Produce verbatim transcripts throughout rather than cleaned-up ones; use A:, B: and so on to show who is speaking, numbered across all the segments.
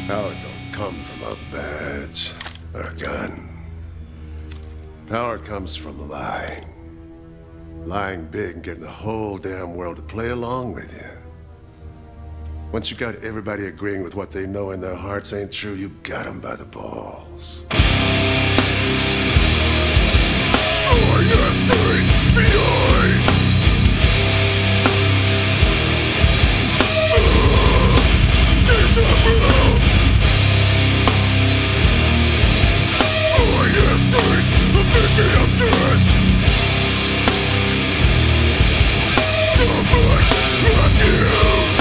A: Power don't come from a badge or a gun. Power comes from lying. Lying big and getting the whole damn world to play along with you. Once you got everybody agreeing with what they know in their hearts ain't true, you got them by the balls. I am staying behind. Uh, this is real. I am staying a vision of death. So much abuse.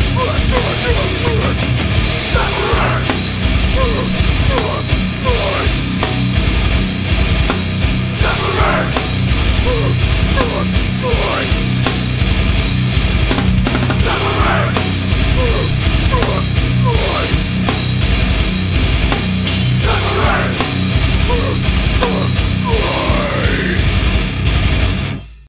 A: Let's go.